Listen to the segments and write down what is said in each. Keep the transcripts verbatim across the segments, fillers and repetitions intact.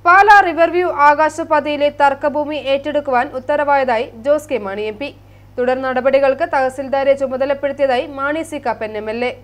Pala river view ആകാശപാതയിലെ തർക്കഭൂമി ഏറ്റെടുക്കുവാൻ ഉത്തരവായതായി ജോസ് കെ മാണി എം പി. തുടർ നടപടികൾക്ക് തഹസിൽദാരെ ചുമതലപ്പെടുത്തിയതായി Mani C Kappan M L A.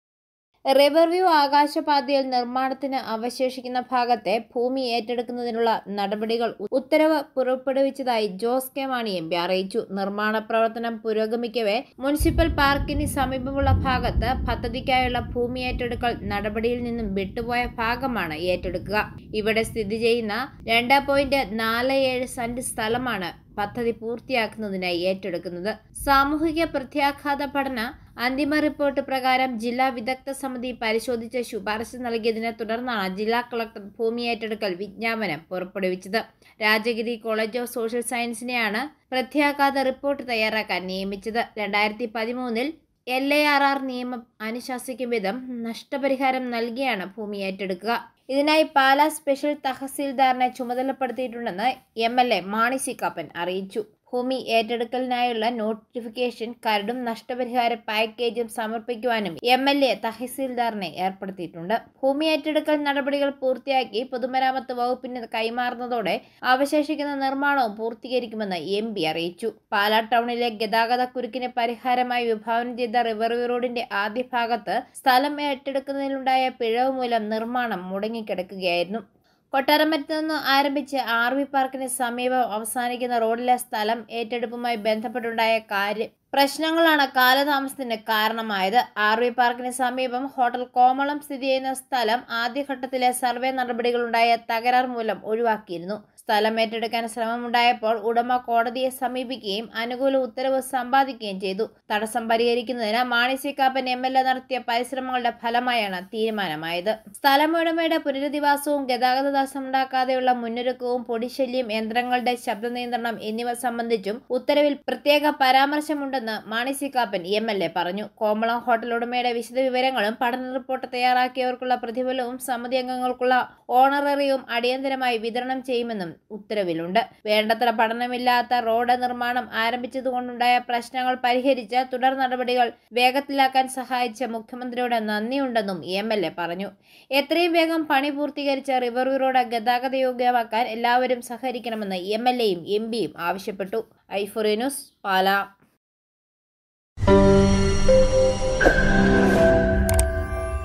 River view ആകാശപാതയിൽ നിർമ്മാണത്തിന് അവശേഷിക്കുന്ന ഭാഗത്തെ ഭൂമി ഏറ്റെടുക്കുന്നതിനുള്ള നടപടികൾ ഉത്തരവ് പുറപ്പെടുവിച്ചതായി ജോസ് കെ മാണി എം പി അറിയിച്ചു. നിർമ്മാണ പ്രവർത്തനം പുരോഗമിക്കവേ മുനിസിപ്പൽ പാർക്കിന് സമീപമുള്ള ഭാഗത്ത് പദ്ധതിക്കായുള്ള ഭൂമി ഏറ്റെടുക്കൽ നടപടിയിൽ നിന്നും വിട്ടുപോയ ഭാഗമാണ് ഏറ്റെടുക്കുക. ഇവിടെ സ്ഥിതി ചെയ്യുന്ന രണ്ട് പോയിന്റ് നാല് ഏഴ് സെന്റ് സ്ഥലമാണ് പദ്ധതി പൂർത്തിയാക്കുന്നതിനായി ഏറ്റെടുക്കുന്നത്. സാമൂഹിക പ്രത്യാഘാത പഠന അന്തിമ റിപ്പോർട്ട് പ്രകാരം ജില്ലാ വിദഗ്ധ സമിതി പരിശോധിച്ച് ശുപാർശ നൽകിയതിനെ തുടർന്നാണ് ജില്ലാ കളക്ടർ ഭൂമി ഏറ്റെടുക്കൽ വിജ്ഞാപനം പുറപ്പെടുവിച്ചത്. രാജഗിരി കോളേജ് ഓഫ് സോഷ്യൽ സയൻസിനെയാണ് പ്രത്യാഘാത റിപ്പോർട്ട് തയ്യാറാക്കാൻ നിയമിച്ചത്. രണ്ടായിരത്തി പതിമൂന്നിൽ എൽ എ ആർ ആർ നിയമം അനുശാസിക്കും വിധം നഷ്ടപരിഹാരം നൽകിയാണ് ഭൂമി ഏറ്റെടുക്കുക. ഇതിനായി പാലാ സ്പെഷ്യൽ തഹസിൽദാറിനെ ചുമതലപ്പെടുത്തിയിട്ടുണ്ടെന്ന് M L A Mani C Kappan അറിയിച്ചു. ഭൂമി ഏറ്റെടുക്കലിനായുള്ള നോട്ടിഫിക്കേഷൻ കരടും നഷ്ടപരിഹാര പാക്കേജും സമർപ്പിക്കുവാനും എം എൽ എ തഹസിൽദാറിനെ ഏർപ്പെടുത്തിയിട്ടുണ്ട്. ഭൂമി ഏറ്റെടുക്കൽ നടപടികൾ പൂർത്തിയാക്കി പൊതുമരാമത്ത് വകുപ്പിന് കൈമാറുന്നതോടെ അവശേഷിക്കുന്ന നിർമ്മാണവും പൂർത്തീകരിക്കുമെന്ന് എം പി അറിയിച്ചു. പാലാ ടൗണിലെ ഗതാഗത കുരുക്കിന് പരിഹാരമായി വിഭാവനം ചെയ്ത റിവർവ്യൂ റോഡിന്റെ ആദ്യ ഭാഗത്ത് സ്ഥലം ഏറ്റെടുക്കുന്നതിലുണ്ടായ പിഴവ് മൂലം നിർമ്മാണം മുടങ്ങിക്കിടക്കുകയായിരുന്നു. കൊട്ടാരമറ്റത്ത് നിന്ന് ആരംഭിച്ച് ആർ വി പാർക്കിന് സമീപം അവസാനിക്കുന്ന റോഡിലെ സ്ഥലം ഏറ്റെടുപ്പുമായി ബന്ധപ്പെട്ടുണ്ടായ കാര്യ പ്രശ്നങ്ങളാണ് കാലതാമസത്തിന് കാരണമായത്. ആർ വി പാർക്കിന് സമീപം ഹോട്ടൽ കോമളം സ്ഥിതി ചെയ്യുന്ന സ്ഥലം ആദ്യഘട്ടത്തിലെ സർവേ നടപടികളുണ്ടായ തകരാർ മൂലം ഒഴിവാക്കിയിരുന്നു. സ്ഥലം ഏറ്റെടുക്കാൻ ശ്രമമുണ്ടായപ്പോൾ ഉടമ കോടതിയെ സമീപിക്കുകയും അനുകൂല ഉത്തരവ് സമ്പാദിക്കുകയും ചെയ്തു. തടസ്സം പരിഹരിക്കുന്നതിന് Mani C Kappan M L A നടത്തിയ പരിശ്രമങ്ങളുടെ ഫലമായാണ് തീരുമാനമായത്. സ്ഥലമുടമയുടെ പുനരധിവാസവും ഗതാഗത തടസ്സമുണ്ടാക്കാതെയുള്ള മുന്നൊരുക്കവും പൊടിശല്യം, യന്ത്രങ്ങളുടെ ശബ്ദ നിയന്ത്രണം എന്നിവ സംബന്ധിച്ചും ഉത്തരവിൽ പ്രത്യേക പരാമർശമുണ്ടെന്ന് Mani C Kappan M L A പറഞ്ഞു. കോമളം ഹോട്ടൽ ഉടമയുടെ വിശദവിവരങ്ങളും പഠന റിപ്പോർട്ട് തയ്യാറാക്കിയവർക്കുള്ള പ്രതിഫലവും സമിതി അംഗങ്ങൾക്കുള്ള ഓണററിയും അടിയന്തരമായി വിതരണം ചെയ്യുമെന്നും ഉത്തരവിലുണ്ട്. വേണ്ടത്ര പഠനമില്ലാത്ത റോഡ് നിർമ്മാണം ആരംഭിച്ചതുകൊണ്ടുണ്ടായ പ്രശ്നങ്ങൾ പരിഹരിച്ച് തുടർ നടപടികൾ വേഗത്തിലാക്കാൻ സഹായിച്ച മുഖ്യമന്ത്രിയോട് നന്ദിയുണ്ടെന്നും എം എൽ എ പറഞ്ഞു. എത്രയും വേഗം പണി പൂർത്തീകരിച്ച റിവർവ്യൂ റോഡ് ഗതാഗത യോഗ്യമാക്കാൻ എല്ലാവരും സഹകരിക്കണമെന്ന് എം എൽ എയും എം പിയും ആവശ്യപ്പെട്ടു. ഐഫോറി ന്യൂസ്, പാലാ.